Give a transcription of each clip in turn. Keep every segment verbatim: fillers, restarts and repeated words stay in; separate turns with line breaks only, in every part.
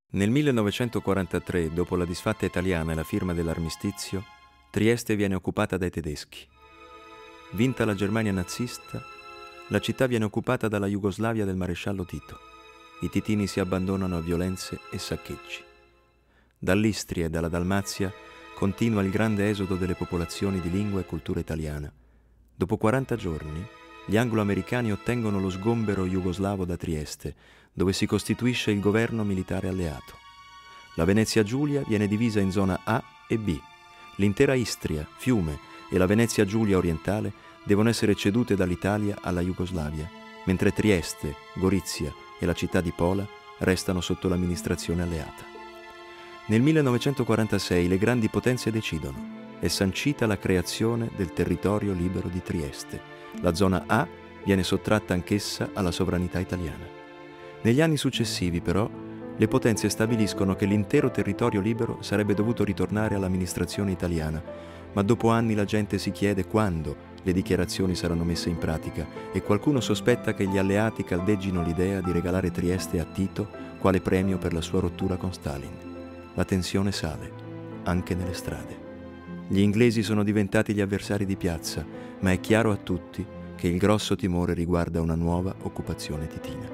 Nel millenovecentoquarantatré, dopo la disfatta italiana e la firma dell'armistizio, Trieste viene occupata dai tedeschi. Vinta la Germania nazista, la città viene occupata dalla Jugoslavia del maresciallo Tito. I titini si abbandonano a violenze e saccheggi. Dall'Istria e dalla Dalmazia continua il grande esodo delle popolazioni di lingua e cultura italiana. Dopo quaranta giorni, gli anglo-americani ottengono lo sgombero jugoslavo da Trieste, dove si costituisce il governo militare alleato. La Venezia Giulia viene divisa in zona A e B. L'intera Istria, Fiume e la Venezia Giulia orientale devono essere cedute dall'Italia alla Jugoslavia, mentre Trieste, Gorizia e la città di Pola restano sotto l'amministrazione alleata. Nel millenovecentoquarantasei le grandi potenze decidono. È sancita la creazione del territorio libero di Trieste. La zona A viene sottratta anch'essa alla sovranità italiana. Negli anni successivi, però, le potenze stabiliscono che l'intero territorio libero sarebbe dovuto ritornare all'amministrazione italiana, ma dopo anni la gente si chiede quando le dichiarazioni saranno messe in pratica e qualcuno sospetta che gli alleati caldeggino l'idea di regalare Trieste a Tito quale premio per la sua rottura con Stalin. La tensione sale, anche nelle strade. Gli inglesi sono diventati gli avversari di piazza, ma è chiaro a tutti che il grosso timore riguarda una nuova occupazione titina.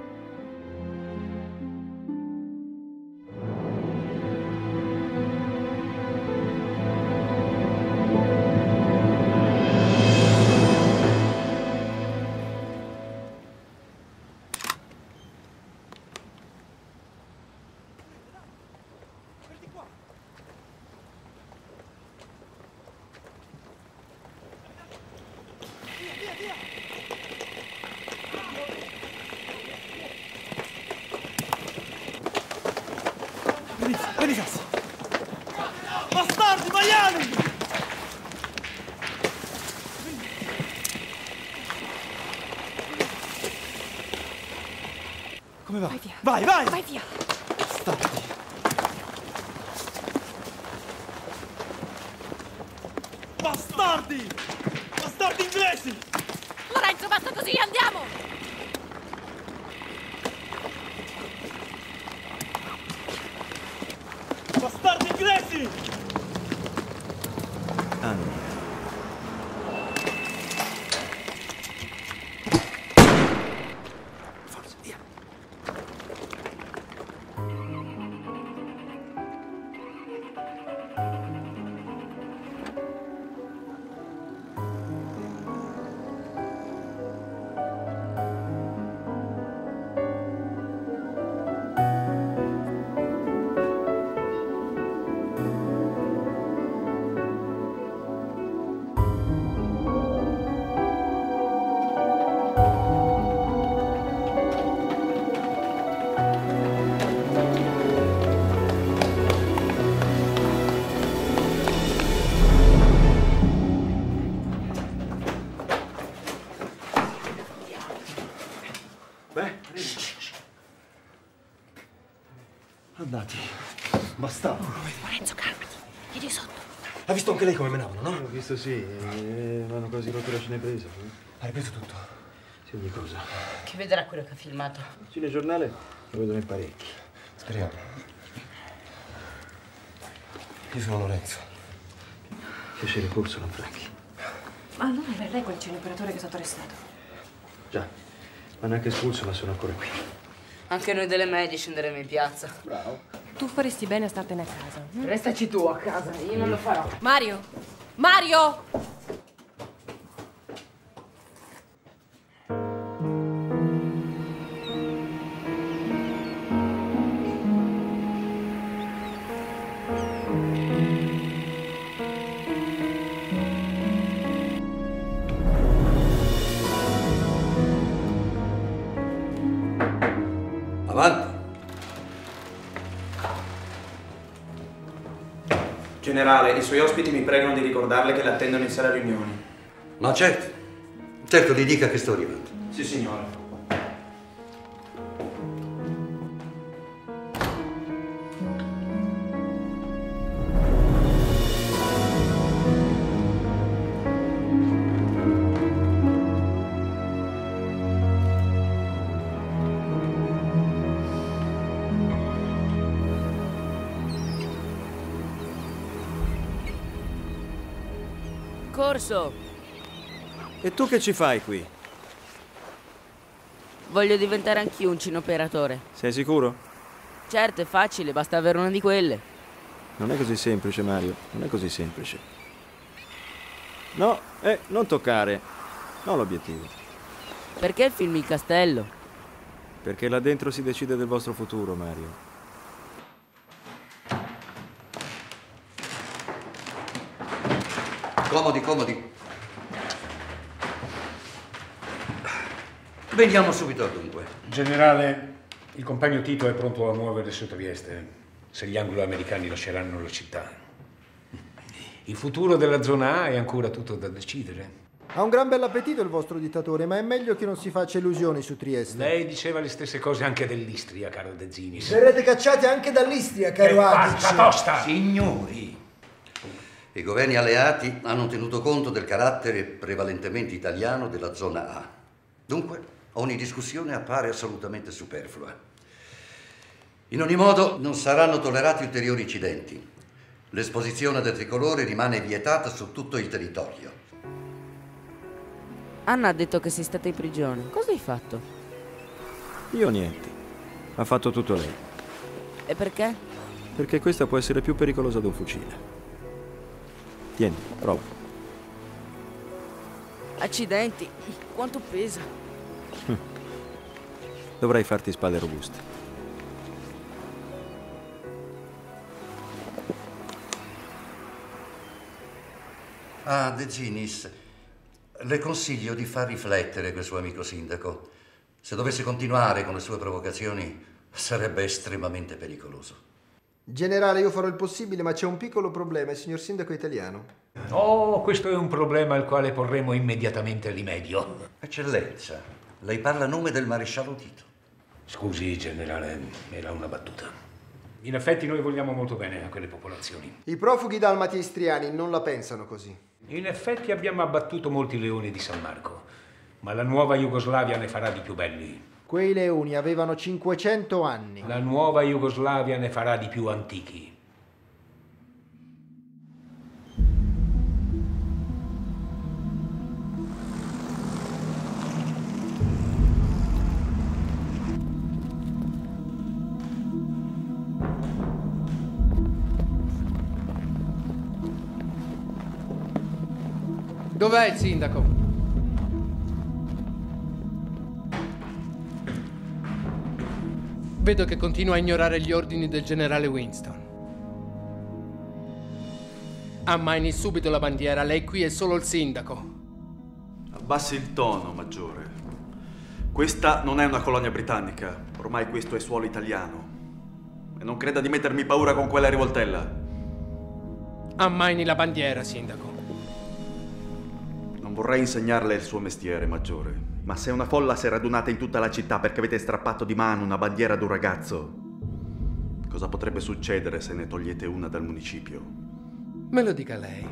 Venite! Bastardi, maiali! Come va?
Vai via!
Vai, vai!
Vai via!
Bastardi! Bastardi! Bastardi inglesi!
Lorenzo, basta così, andiamo!
Bastardi inglesi!
Anni.
Forza, via! Beh, andati. Bastava.
Lorenzo, calmati. Chiedi sotto.
Ha visto anche lei come menavano, no?
Ho visto sì, eh, mi hanno quasi rotto la cinepresa.
Hai ripreso tutto?
Sì, ogni cosa.
Che vedrà quello che ha filmato.
Il cinegiornale lo vedono in parecchi.
Speriamo. Io sono Lorenzo.
Piacere corso, Lanfranchi.
Ma allora era lei quel cineoperatore che è stato arrestato?
Già, mi hanno anche espulso, ma sono ancora qui.
Anche noi delle medie scenderemo in piazza.
Bravo.
Tu faresti bene a startene a casa. hm?
Restaci tu a casa, io non lo farò.
Mario! Mario!
Avanti.
Generale, i suoi ospiti mi pregano di ricordarle che l'attendono in sala riunioni.
Ma certo, certo, gli dica che sto arrivando.
Sì, signore.
Corso!
E tu che ci fai qui?
Voglio diventare anch'io un cinoperatore.
Sei sicuro?
Certo, è facile, basta avere una di quelle.
Non è così semplice, Mario. Non è così semplice. No, eh, non toccare. Non l'obiettivo.
Perché filmi il castello?
Perché là dentro si decide del vostro futuro, Mario.
Comodi, comodi. Veniamo subito al dunque.
Generale, il compagno Tito è pronto a muovere su Trieste, se gli anglo-americani lasceranno la città. Il futuro della zona A è ancora tutto da decidere.
Ha un gran bell'appetito il vostro dittatore, ma è meglio che non si faccia illusioni su Trieste.
Lei diceva le stesse cose anche dell'Istria, caro De Zinis.
Verrete cacciati anche dall'Istria, caro Agic.
Tosta! Signori!
I governi alleati hanno tenuto conto del carattere prevalentemente italiano della zona A. Dunque, ogni discussione appare assolutamente superflua. In ogni modo, non saranno tollerati ulteriori incidenti. L'esposizione del tricolore rimane vietata su tutto il territorio.
Anna ha detto che sei stata in prigione. Cosa hai fatto?
Io niente. Ha fatto tutto lei.
E perché?
Perché questa può essere più pericolosa di un fucile. Tieni, prova.
Accidenti, quanto pesa?
Dovrai farti spalle robuste.
Ah, De Zinis, le consiglio di far riflettere quel suo amico sindaco. Se dovesse continuare con le sue provocazioni, sarebbe estremamente pericoloso.
Generale, io farò il possibile, ma c'è un piccolo problema, il signor sindaco è italiano.
Oh, questo è un problema al quale porremo immediatamente rimedio.
Eccellenza, lei parla a nome del maresciallo Tito.
Scusi, generale, era una battuta. In effetti noi vogliamo molto bene a quelle popolazioni.
I profughi dalmati istriani non la pensano così.
In effetti abbiamo abbattuto molti leoni di San Marco, ma la nuova Jugoslavia ne farà di più belli.
Quei leoni avevano cinquecento anni.
La nuova Jugoslavia ne farà di più antichi.
Dov'è il sindaco? Vedo che continua a ignorare gli ordini del generale Winston. Ammaini subito la bandiera, lei qui è solo il sindaco.
Abbassi il tono, maggiore. Questa non è una colonia britannica, ormai questo è suolo italiano. E non creda di mettermi paura con quella rivoltella.
Ammaini la bandiera, sindaco.
Non vorrei insegnarle il suo mestiere, maggiore. Ma se una folla si è radunata in tutta la città perché avete strappato di mano una bandiera ad un ragazzo, cosa potrebbe succedere se ne togliete una dal municipio?
Me lo dica lei.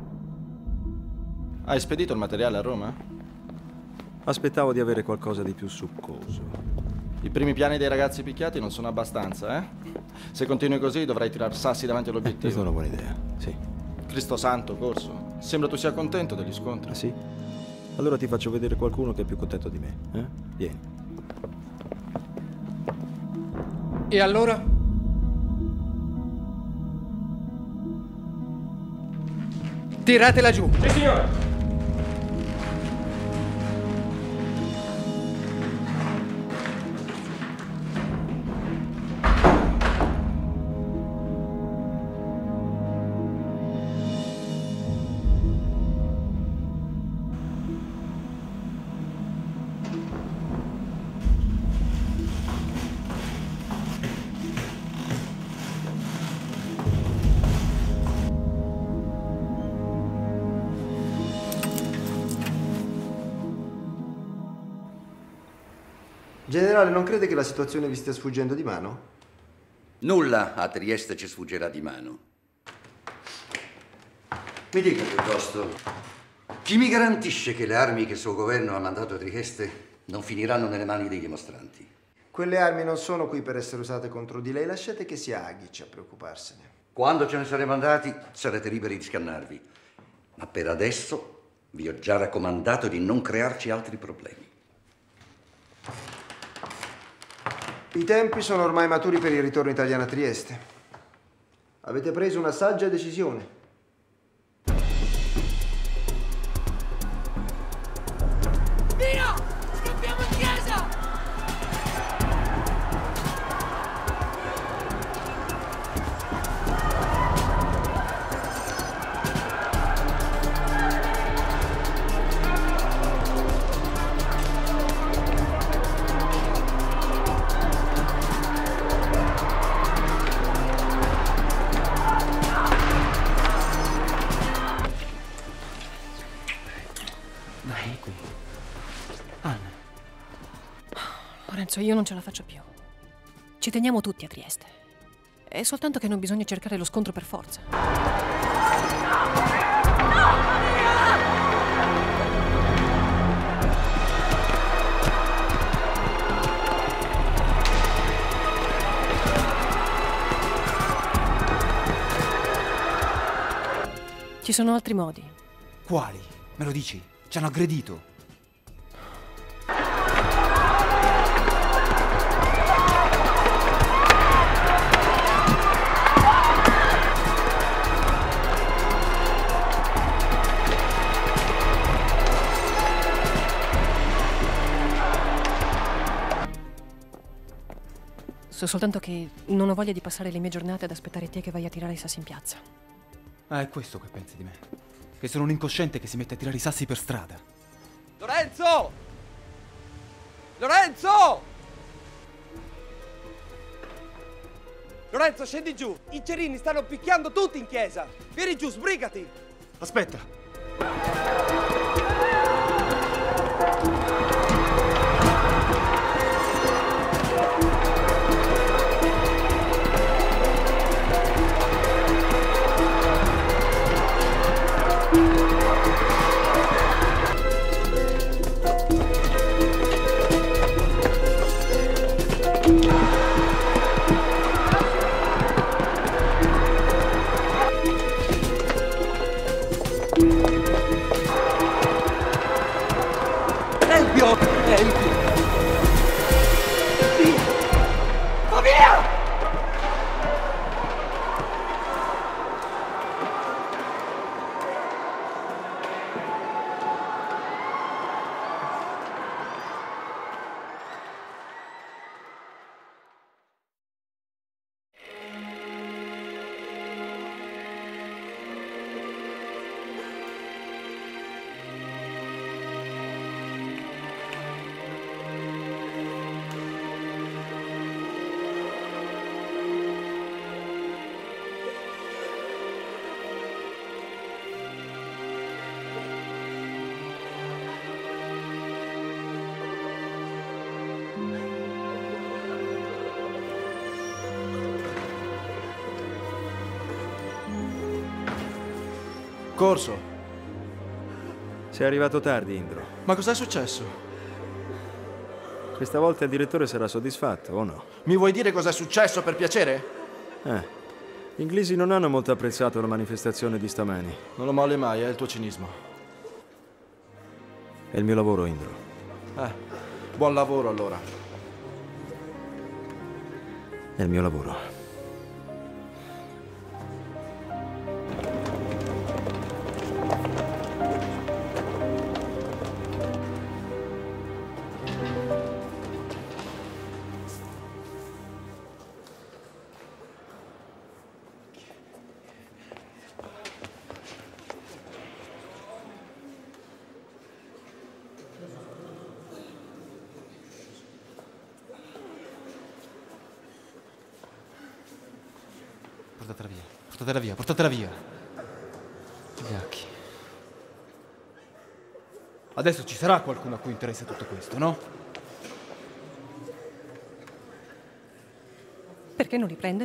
Hai spedito il materiale a Roma?
Aspettavo di avere qualcosa di più succoso.
I primi piani dei ragazzi picchiati non sono abbastanza, eh? Se continui così dovrai tirar sassi davanti all'obiettivo.
Questa è una buona idea, sì.
Cristo santo, Corso. Sembra tu sia contento degli scontri.
Ah, sì? Allora ti faccio vedere qualcuno che è più contento di me, eh? Vieni.
E allora? Tiratela giù.
Sì, signore.
Generale, non crede che la situazione vi stia sfuggendo di mano?
Nulla a Trieste ci sfuggerà di mano. Mi dica piuttosto, chi mi garantisce che le armi che il suo governo ha mandato a Trieste non finiranno nelle mani dei dimostranti?
Quelle armi non sono qui per essere usate contro di lei, lasciate che sia Agic a preoccuparsene.
Quando ce ne saremo andati, sarete liberi di scannarvi. Ma per adesso vi ho già raccomandato di non crearci altri problemi.
I tempi sono ormai maturi per il ritorno italiano a Trieste. Avete preso una saggia decisione.
Via! Scappiamo in chiesa!
Lorenzo, io non ce la faccio più. Ci teniamo tutti a Trieste. È soltanto che non bisogna cercare lo scontro per forza. Ci sono altri modi.
Quali? Me lo dici? Ci hanno aggredito.
So soltanto che non ho voglia di passare le mie giornate ad aspettare te che vai a tirare i sassi in piazza.
Ah, è questo che pensi di me? Che sono un incosciente che si mette a tirare i sassi per strada.
Lorenzo! Lorenzo! Lorenzo, scendi giù! I cerini stanno picchiando tutti in chiesa! Vieni giù, sbrigati!
Aspetta!
Empio! Empio! Via! Va via!
Corso.
Sei arrivato tardi, Indro.
Ma cos'è successo?
Questa volta il direttore sarà soddisfatto, o no?
Mi vuoi dire cos'è successo, per piacere?
Eh, gli inglesi non hanno molto apprezzato la manifestazione di stamani.
Non lo molli mai, è il tuo cinismo.
È il mio lavoro, Indro.
Eh, buon lavoro allora.
È il mio lavoro.
Portatela via, portatela via, portatela via. Vigliacchi. Adesso ci sarà qualcuno a cui interessa tutto questo, no?
Perché non riprende?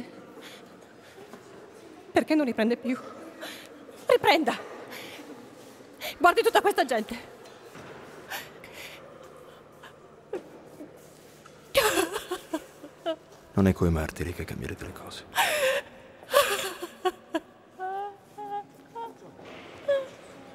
Perché non riprende più? Riprenda! Guardi tutta questa gente!
Non è coi martiri che cambierete le cose.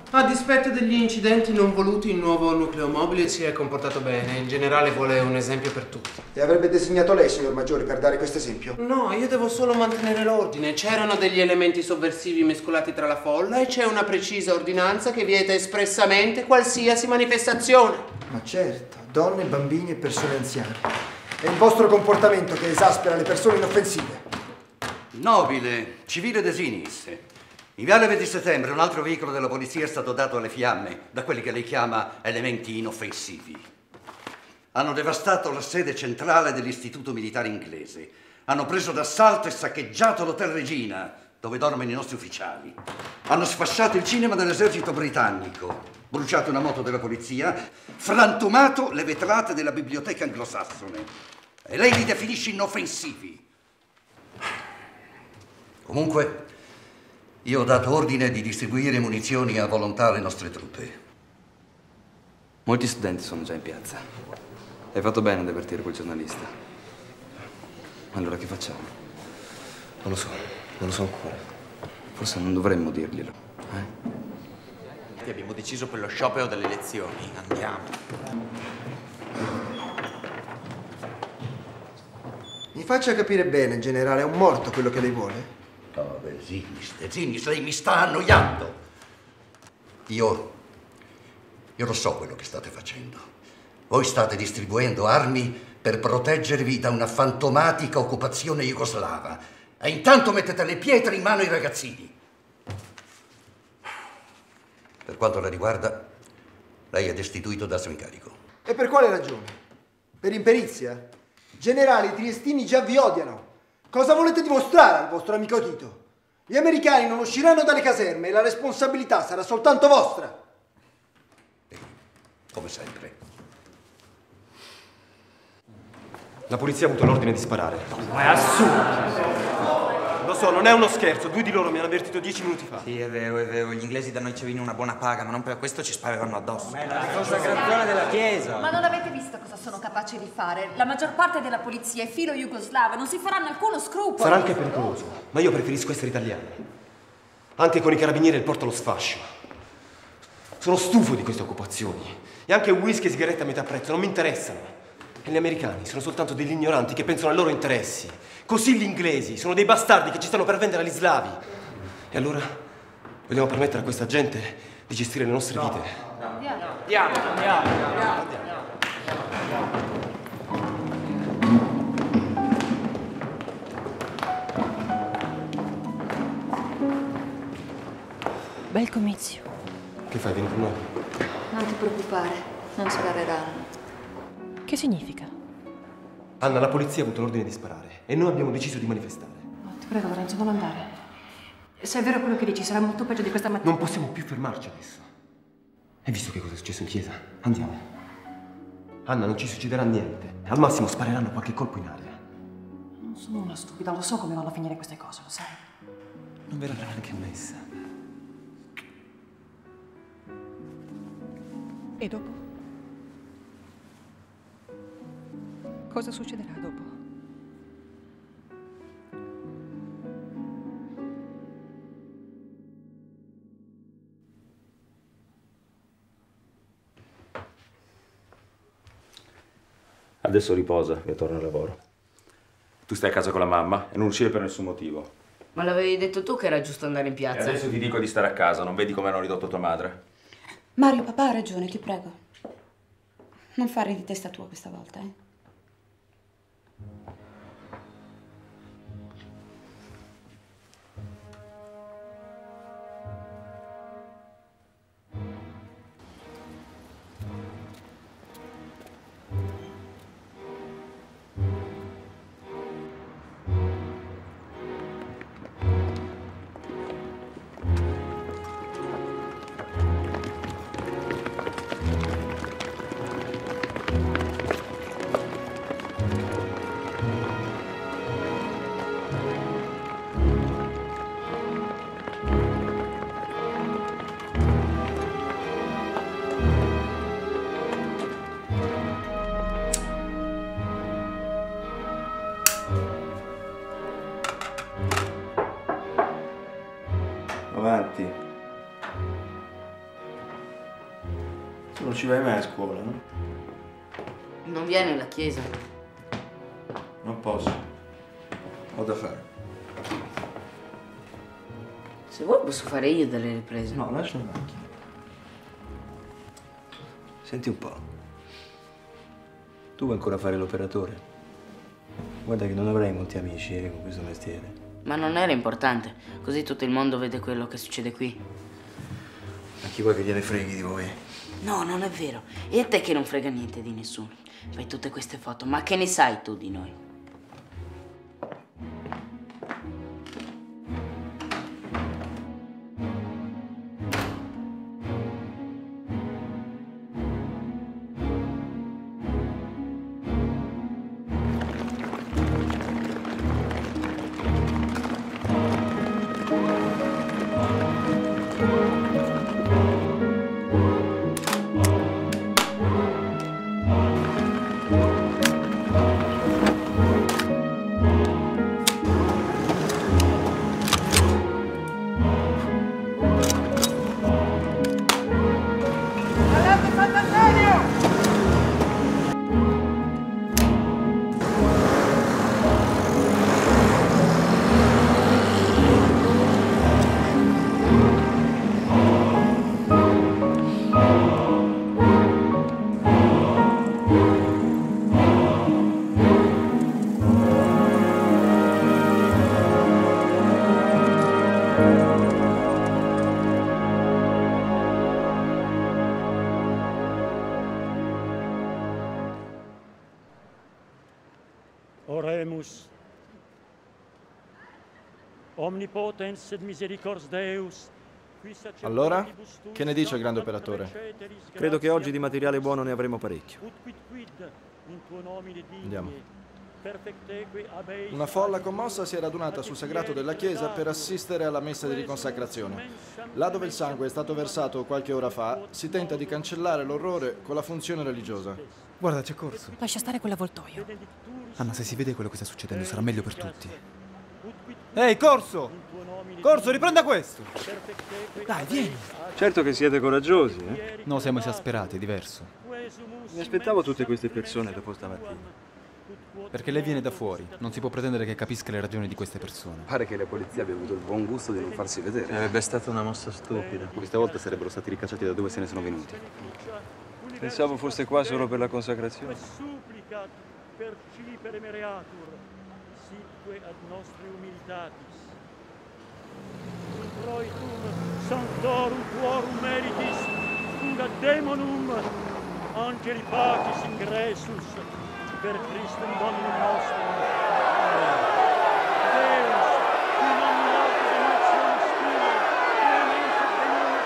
A dispetto degli incidenti non voluti, il nuovo nucleo mobile si è comportato bene. Il generale vuole un esempio per tutti.
E avrebbe designato lei, signor Maggiore, per dare questo esempio?
No, io devo solo mantenere l'ordine. C'erano degli elementi sovversivi mescolati tra la folla e c'è una precisa ordinanza che vieta espressamente qualsiasi manifestazione.
Ma certo, donne, bambini e persone anziane. È il vostro comportamento che esaspera le persone inoffensive.
Nobile, civile Desinis. In viale venti settembre un altro veicolo della polizia è stato dato alle fiamme da quelli che lei chiama elementi inoffensivi. Hanno devastato la sede centrale dell'Istituto Militare Inglese. Hanno preso d'assalto e saccheggiato l'Hotel Regina, dove dormono i nostri ufficiali. Hanno sfasciato il cinema dell'esercito britannico, bruciato una moto della polizia, frantumato le vetrate della biblioteca anglosassone. E lei li definisce inoffensivi. Comunque, io ho dato ordine di distribuire munizioni a volontà alle nostre truppe.
Molti studenti sono già in piazza. Hai fatto bene ad avvertire quel giornalista. Allora che facciamo?
Non lo so, non lo so ancora.
Forse non dovremmo dirglielo, eh?
Abbiamo deciso per lo sciopero delle elezioni. Andiamo.
Mi faccia capire bene, generale, è un morto quello che lei vuole?
Oh, Desinis, Desinis, lei mi sta annoiando. Io... Io lo so quello che state facendo. Voi state distribuendo armi per proteggervi da una fantomatica occupazione jugoslava. E intanto mettete le pietre in mano ai ragazzini. Per quanto la riguarda, lei è destituito dal suo incarico.
E per quale ragione? Per imperizia? Generali triestini già vi odiano. Cosa volete dimostrare al vostro amico Tito? Gli americani non usciranno dalle caserme e la responsabilità sarà soltanto vostra.
Come sempre.
La polizia ha avuto l'ordine di sparare.
Ma è assurdo! Lo so, non è uno scherzo. Due di loro mi hanno avvertito dieci minuti fa.
Sì, è vero, è vero. Gli inglesi danno ai civili una buona paga, ma non per questo ci spareranno addosso.
Ma è la consacrazione della Chiesa.
Ma non avete visto cosa sono capaci di fare? La maggior parte della polizia è filo jugoslava, non si faranno alcuno scrupolo.
Sarà anche pericoloso, ma io preferisco essere italiano. Anche con i carabinieri il porto allo sfascio. Sono stufo di queste occupazioni. E anche whisky e sigarette a metà prezzo non mi interessano. E gli americani sono soltanto degli ignoranti che pensano ai loro interessi. Così gli inglesi sono dei bastardi che ci stanno per vendere agli slavi. E allora vogliamo permettere a questa gente di gestire le nostre vite?
Andiamo.
Andiamo, andiamo, andiamo.
Bel comizio.
Che fai? Vieni con noi?
Non ti preoccupare, non spareranno.
Che significa?
Anna, la polizia ha avuto l'ordine di sparare e noi abbiamo deciso di manifestare.
No, ti prego, Lorenzo, non andare. Se è vero quello che dici, sarà molto peggio di questa mattina.
Non possiamo più fermarci adesso. Hai visto che cosa è successo in chiesa? Andiamo. Anna, non ci succederà niente. Al massimo spareranno qualche colpo in aria.
Non sono una stupida, lo so come vanno a finire queste cose, lo sai.
Non verrà neanche messa.
E dopo? Cosa succederà dopo?
Adesso riposa e torna al lavoro. Tu stai a casa con la mamma e non uscire per nessun motivo.
Ma l'avevi detto tu che era giusto andare in
E
piazza?
adesso ti dico di stare a casa, non vedi come hanno ridotto tua madre?
Mario, papà ha ragione, ti prego. Non fare di testa tua questa volta, eh?
ci vai mai a scuola, no?
Non viene alla chiesa.
Non posso. Ho da fare.
Se vuoi posso fare io delle riprese.
No, lascia la macchina. Senti un po'. Tu vuoi ancora fare l'operatore? Guarda che non avrai molti amici eh, con questo mestiere.
Ma non era importante. Così tutto il mondo vede quello che succede qui.
Ma chi vuoi che gliene freghi di voi?
No, non è vero. E a te che non frega niente di nessuno. Fai tutte queste foto, ma che ne sai tu di noi?
Oremus. Omnipotens et misericors Deus.
Allora, che ne dice il grande operatore?
Credo che oggi di materiale buono ne avremo parecchio.
Andiamo. Una folla commossa si è radunata sul sagrato della chiesa per assistere alla messa di riconsacrazione. Là dove il sangue è stato versato qualche ora fa, si tenta di cancellare l'orrore con la funzione religiosa.
Guarda, c'è Corso.
Lascia stare quell'avvoltoio.
Anna, se si vede quello che sta succedendo sarà meglio per tutti. Ehi, Corso! Corso, riprenda questo! Dai, vieni!
Certo che siete coraggiosi, eh?
No, siamo esasperati, è diverso.
Mi aspettavo tutte queste persone dopo stamattina.
Perché lei viene da fuori, non si può pretendere che capisca le ragioni di queste persone.
Pare che la polizia abbia avuto il buon gusto di non farsi vedere.
Sarebbe stata una mossa stupida.
Questa volta sarebbero stati ricacciati da dove se ne sono venuti.
Pensavo foste qua solo per la consacrazione.
Percipere mereatur, sitque ad nostri humilitatis. Introitum sanctorum tuorum meritis, fuga demonum, angeli pacis ingressus, per Christum Dominum nostrum. Deus, qui nominatus emotionis tua, clemente benignus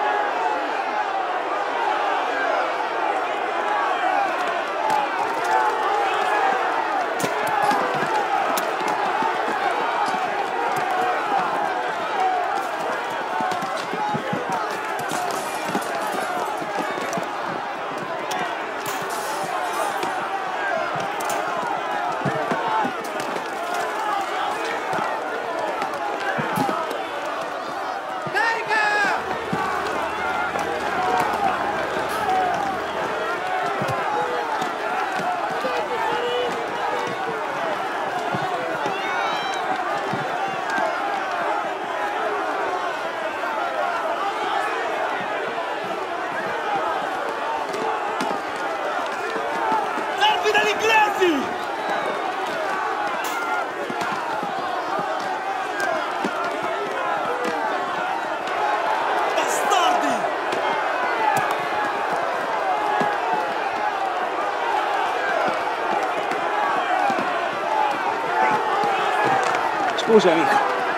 Scusa, amico.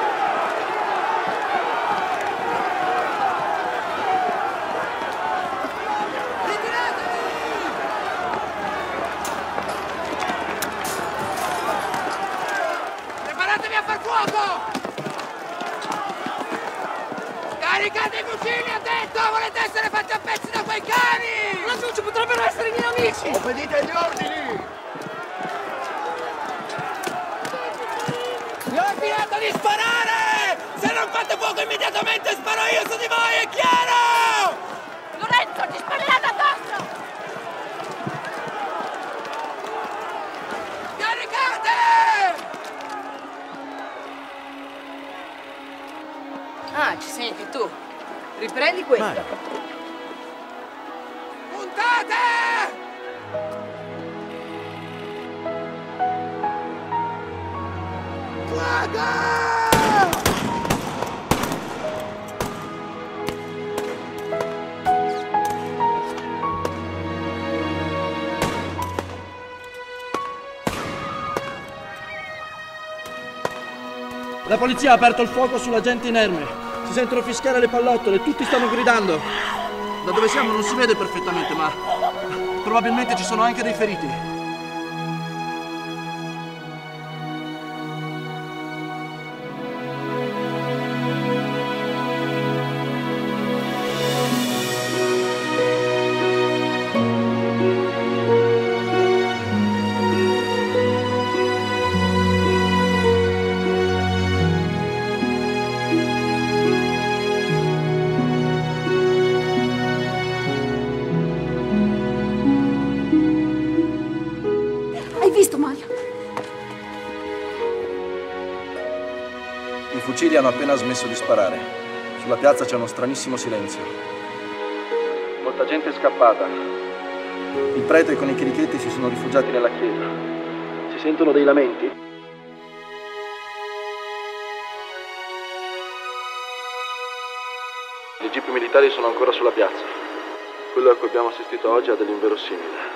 Preparatevi a far fuoco! Caricate i fucili, ho detto! Volete essere fatti a pezzi da quei cani! Laggiù ci potrebbero essere i miei amici! Obbedite agli ordini! Vi ho ordinato di sparare! Se non fate fuoco immediatamente sparo io su di voi, è chiaro?
Lorenzo, ti spariranno addosso!
Prendi questo.
Vai. Puntate! Fuoco!
La polizia ha aperto il fuoco sull'agente inerme. Si sentono fischiare le pallottole, tutti stanno gridando. Da dove siamo non si vede perfettamente, ma probabilmente ci sono anche dei feriti. I fucili hanno appena smesso di sparare. Sulla piazza c'è uno stranissimo silenzio. Molta gente è scappata. Il prete con i chierichetti si sono rifugiati nella chiesa. Si sentono dei lamenti? I jeep militari sono ancora sulla piazza. Quello a cui abbiamo assistito oggi ha dell'inverosimile.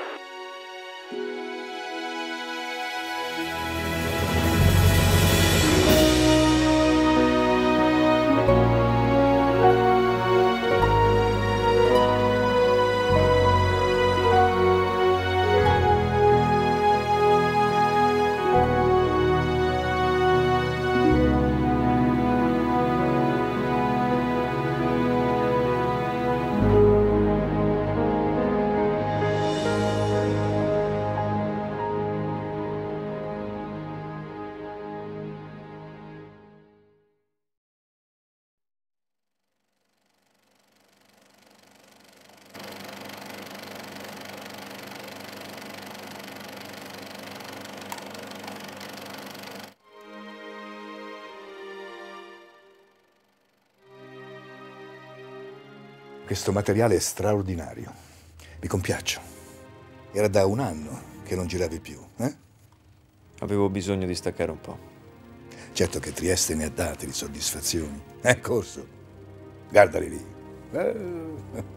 Questo materiale è straordinario. Mi compiaccio. Era da un anno che non giravi più, eh?
Avevo bisogno di staccare un po'.
Certo che Trieste ne ha date di soddisfazioni. Eh, Corso? Guardali lì. Eh,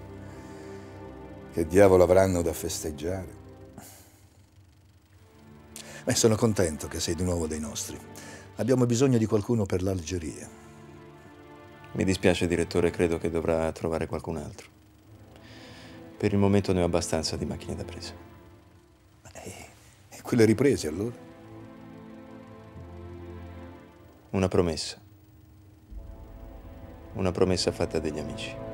che diavolo avranno da festeggiare. Beh, sono contento che sei di nuovo dei nostri. Abbiamo bisogno di qualcuno per l'Algeria.
Mi dispiace, direttore, credo che dovrà trovare qualcun altro. Per il momento ne ho abbastanza di macchine da presa.
E quelle riprese, allora?
Una promessa. Una promessa fatta degli amici.